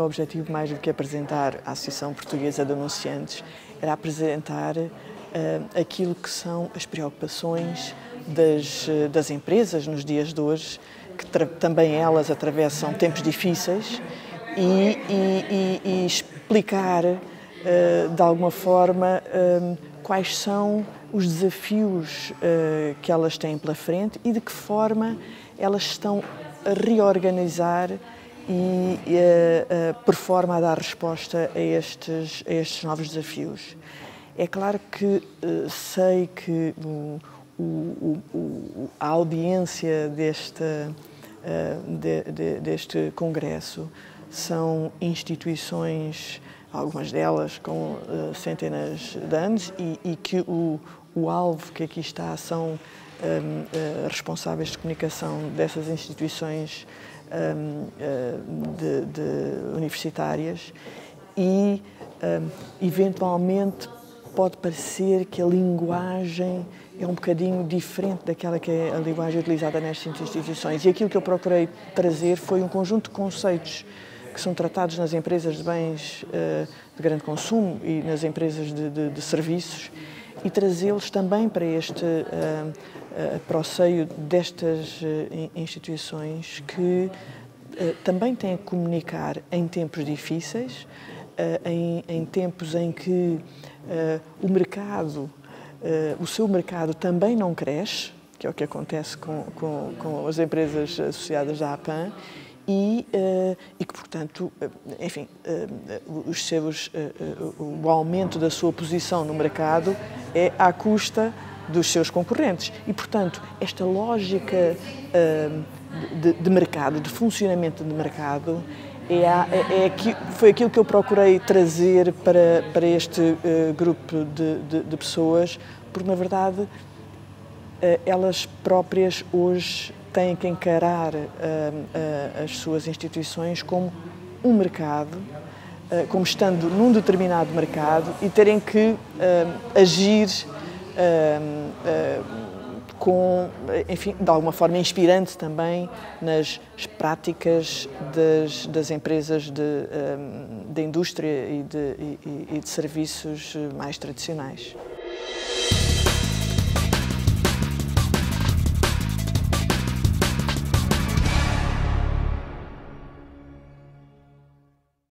meu objetivo, mais do que apresentar a Associação Portuguesa de Anunciantes, era apresentar aquilo que são as preocupações das empresas nos dias de hoje, que também elas atravessam tempos difíceis, e explicar, de alguma forma, quais são os desafios que elas têm pela frente e de que forma elas estão a reorganizar por forma a dar resposta a estes novos desafios. É claro que sei que a audiência deste congresso são instituições, algumas delas com centenas de anos, e que o alvo que aqui está são responsáveis de comunicação dessas instituições universitárias, e eventualmente pode parecer que a linguagem é um bocadinho diferente daquela que é a linguagem utilizada nestas instituições. E aquilo que eu procurei trazer foi um conjunto de conceitos que são tratados nas empresas de bens de grande consumo e nas empresas de serviços, e trazê-los também para o seio destas instituições que também têm a comunicar em tempos difíceis, em tempos em que o seu mercado também não cresce, que é o que acontece com as empresas associadas à APAN, e que, portanto, enfim, o aumento da sua posição no mercado é à custa dos seus concorrentes. E, portanto, esta lógica de mercado, de funcionamento de mercado, foi aquilo que eu procurei trazer para este grupo de pessoas, porque, na verdade, elas próprias hoje têm que encarar as suas instituições como um mercado, como estando num determinado mercado, e terem que agir enfim, de alguma forma inspirante também nas práticas das empresas de indústria e de serviços mais tradicionais.